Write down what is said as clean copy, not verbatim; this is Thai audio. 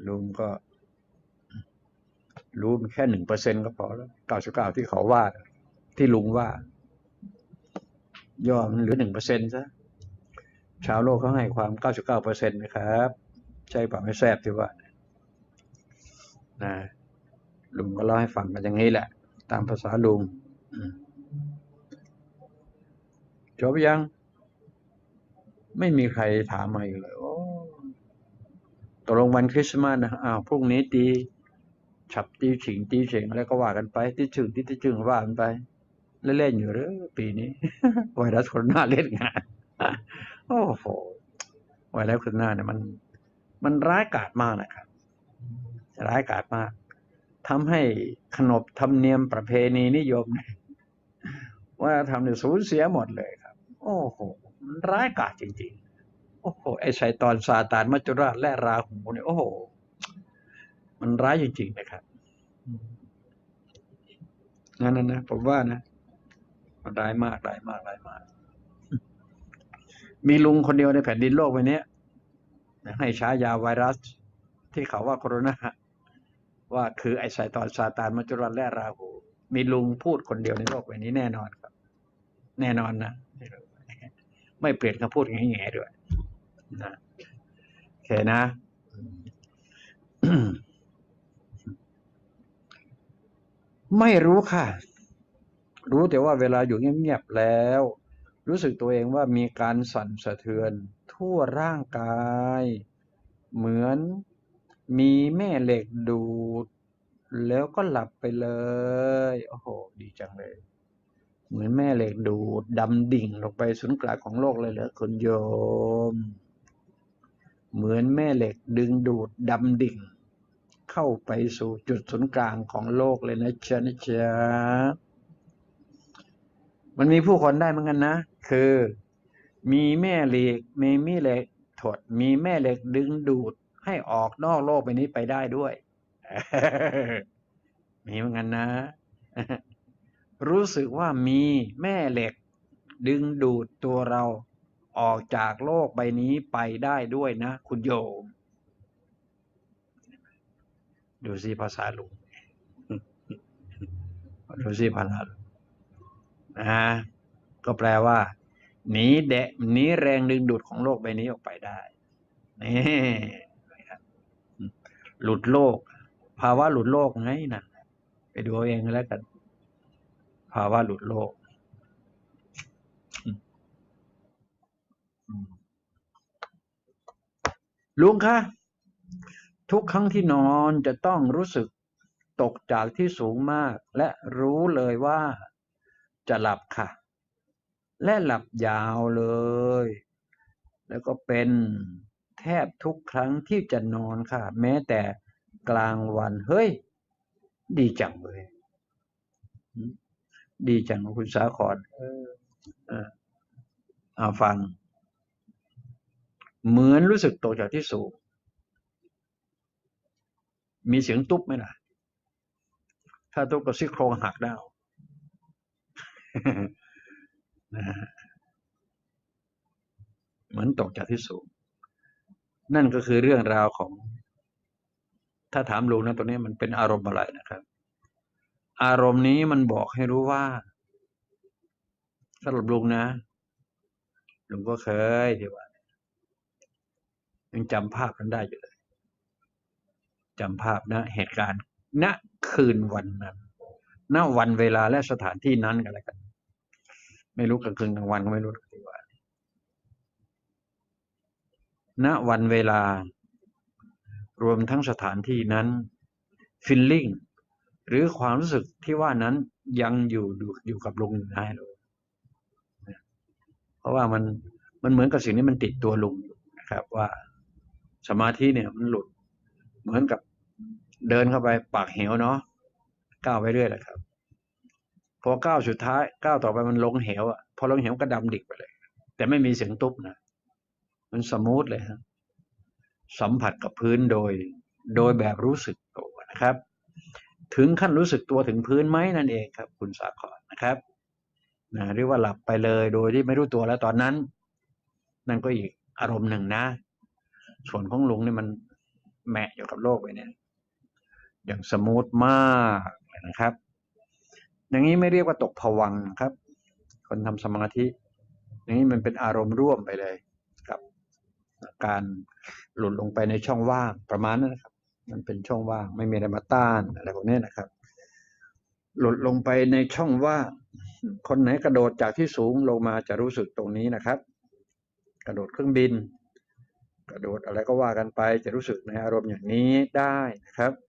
ลุงก็รู้แค่1%ก็พอแล้ว99ที่เขาว่าที่ลุงว่าย่อมันเหลือ1%ซะชาวโลกเขาให้ความ99%นะครับใช่ป่ะไม่แซ่บที่ว่านะลุงก็เล่าให้ฟังกันอย่างนี้แหละตามภาษาลุงจบยังไม่มีใครถามมาอีกเลยโอ้ตกลงวันคริสต์มาสนะพรุ่งนี้ตีฉับตีฉิงตีเฉงอะไรก็ว่ากันไปตีฉึงตีจึงว่ากันไปเล่นๆอยู่หรือปีนี้ ไวรัสโคโรนาเล่นงานโอ้โหไวรัสโคโรนาเนี่ยมันร้ายกาจมากนะครับร้ายกาจมากทำให้ขนบธรรมเนียมประเพณีนิยมว่าทำเนี่ยสูญเสียหมดเลยครับโอ้โหมันร้ายกาจจริงๆโอ้โหไอ้ชัยฏอนซาตานมัจจุราชและราหูเนี่ยโอ้โหมันร้ายจริงๆนะครับนั่นนะผมว่านะมันร้ายมากร้ายมากร้ายมากมีลุงคนเดียวในแผ่นดินโลกใบนี้ให้ฉายาไวรัสที่เขาว่าโคโรนาว่าคือไอ้ชัยฏอนซาตานมัจจุราชและราหูมีลุงพูดคนเดียวในโลกใบนี้แน่นอนครับแน่นอนนะไม่เปลี่ยนคำพูดแง่ๆด้วยนะโอเคนะ ไม่รู้ค่ะรู้แต่ว่าเวลาอยู่เงียบๆแล้วรู้สึกตัวเองว่ามีการสั่นสะเทือนทั่วร่างกายเหมือนมีแม่เหล็กดูดแล้วก็หลับไปเลยโอ้โหดีจังเลยเหมือนแม่เหล็กดูดดำดิ่งลงไปศูนย์กลางของโลกเลยเหรอคุณโยมเหมือนแม่เหล็กดึงดูดดำดิ่งเข้าไปสู่จุดศูนย์กลางของโลกเลยนะจ๊ะมันมีผู้คนได้เหมือนกันนะคือมีแม่เหล็กมีเหล็กถดมีแม่เหล็กดึงดูดให้ออกนอกโลกใบนี้ไปได้ด้วยมีเหมือนกันนะรู้สึกว่ามีแม่เหล็กดึงดูดตัวเราออกจากโลกใบนี้ไปได้ด้วยนะคุณโยมดูสิภาษาลุงดูสิภาษาลุงนะก็แปลว่าหนีแรงดึงดูดของโลกใบนี้ออกไปได้นี่หลุดโลกภาวะหลุดโลกไงนะไปดูเองแล้วกันภาวะหลุดโลกลุงคะทุกครั้งที่นอนจะต้องรู้สึกตกจากที่สูงมากและรู้เลยว่าจะหลับค่ะและหลับยาวเลยแล้วก็เป็นแทบทุกครั้งที่จะนอนค่ะแม้แต่กลางวันเฮ้ยดีจังเลยดีจังคุณสาครฟังเหมือนรู้สึกตกจากที่สูงมีเสียงตุ๊บไหมล่ะถ้าตุ๊บก็ซี่โครงหักได้นะเหมือนตกจากที่สูงนั่นก็คือเรื่องราวของถ้าถามลุงนะตัวนี้มันเป็นอารมณ์อะไรนะครับอารมณ์นี้มันบอกให้รู้ว่าสำหรับลุงนะลุงก็เคยที่ว่ายังจำภาพนั้นได้อยู่เลยจำภาพนะเหตุการณ์ณคืนวันนั้นณวันเวลาและสถานที่นั้นกันแล้วกันไม่รู้กลางคืนกลางวันก็ไม่รู้ที่ว่าณวันเวลารวมทั้งสถานที่นั้นfeeling หรือความรู้สึกที่ว่านั้นยังอยู่กับลุงอยู่ได้เลยเพราะว่ามันเหมือนกับสิ่งนี้มันติดตัวลุงอยู่นะครับว่าสมาธิเนี่ยมันหลุดเหมือนกับเดินเข้าไปปากเหวเนาะก้าวไปเรื่อยแหละครับพอก้าวสุดท้ายก้าวต่อไปมันลงเหวอ่ะพอลงเหวก็ดำดิ่งไปเลยแต่ไม่มีเสียงตุ๊บนะมันสมูทเลยฮะสัมผัสกับพื้นโดยแบบรู้สึกตัวนะครับถึงขั้นรู้สึกตัวถึงพื้นไหมนั่นเองครับคุณสาครนะครับนะหรือว่าหลับไปเลยโดยที่ไม่รู้ตัวแล้วตอนนั้นนั่นก็อีกอารมณ์หนึ่งนะส่วนของลุงนี่มันแมะอยู่กับโลกไปเนี่ยอย่างสมูทมากนะครับ อย่างนี้ไม่เรียกว่าตกภวังค์ครับ คนทำสมาธิอย่างนี้มันเป็นอารมณ์ร่วมไปเลยครับการหลุดลงไปในช่องว่างประมาณนั้นนะครับ มันเป็นช่องว่างไม่มีอะไรมาต้านอะไรพวกนี้นะครับ หลุดลงไปในช่องว่างคนไหนกระโดดจากที่สูงลงมาจะรู้สึกตรงนี้นะครับ กระโดดเครื่องบิน กระโดดอะไรก็ว่ากันไปจะรู้สึกในอารมณ์อย่างนี้ได้นะครับ